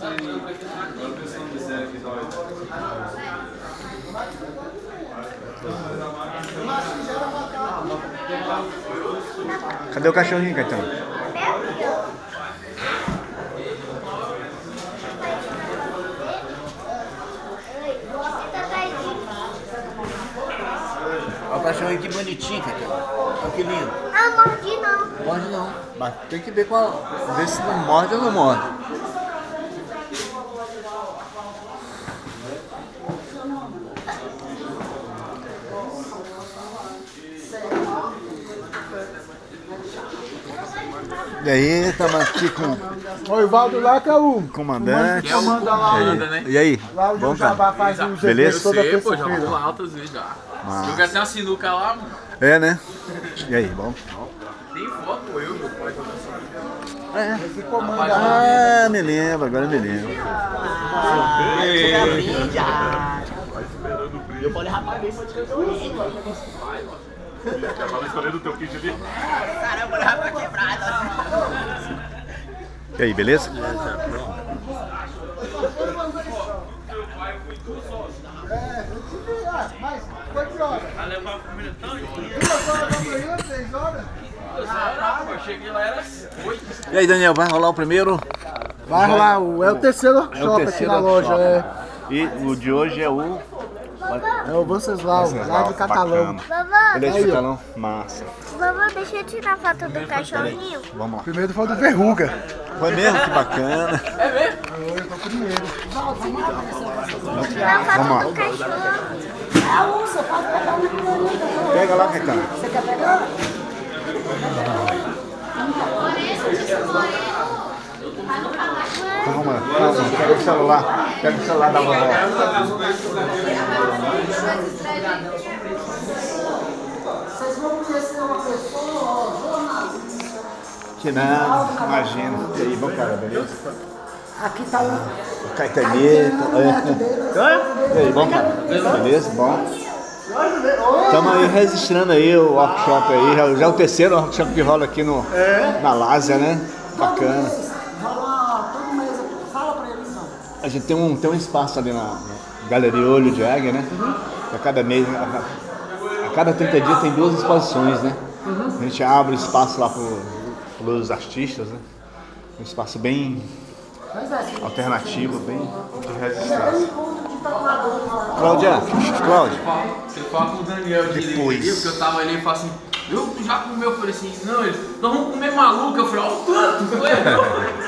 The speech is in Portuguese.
Cadê o cachorrinho, Caetano? Olha o cachorrinho, que bonitinho, Caetano. Olha que lindo. Ah, mordi não. Morde não. Mas tem que ver qual. Ver se não morde ou não morde. E aí, estamos aqui com o Ivaldo lá que é o comandante. Que é o comanda lá, né? E aí? Lá onde bom, o Jabá faz os beleza? eventos toda Eu sei, pô, já terça-feira. vou lá altas vezes já. Eu quero ter uma sinuca lá, mano. É, né? E aí, bom? Tem foto, eu, meu pai. Esse comanda lá. Ah, me lembro, agora me lembro. Eu falei, rapaz, bem, pode escrever o livro. Já tava escolhendo o teu kit ali? Caramba, já tá quebrado. E aí, beleza? Mas, quantas horas? Vai levar a família tão 2 horas da manhã, 3 horas? Eu cheguei lá, era 8. E aí, Daniel, vai rolar o primeiro? Vai rolar, é o terceiro workshop aqui na loja. E o de hoje é o... É o Venceslau, lá de Catalão. Vovô, Ele é de Catalão? Massa. vovô, deixa eu tirar foto do cachorrinho. Vamos lá. Primeiro foi do Verruga. Foi mesmo? Que bacana. É mesmo? Tirar foto Vamos lá. do cachorro. Pega lá, Caetano. Você quer pegar? Calma, calma. Pega o celular. Pega o celular da vovó. Vocês vão conhecer uma pessoa, jornalista. Que nada, imagina. E aí, bom cara, beleza? Aqui tá um. O Caetanito. E aí, bom cara? Beleza? Bom. Estamos aí registrando aí o workshop aí. Já é o terceiro workshop que rola aqui no, na Lásia, né? Bacana. Rola todo mês aqui. Fala pra eles não. A gente tem um espaço ali na Galeria Olho de Águia, né? A cada mês, a cada 30 dias tem 2 exposições, né? A gente abre espaço lá para os artistas, né? Um espaço bem alternativo, bem de resistência. Cláudia, Você fala com o Daniel direito ali, porque eu tava ali e falei assim, tu já comeu? Eu falei assim, não, ele, nós vamos comer maluco. Eu falei, ó o tanto,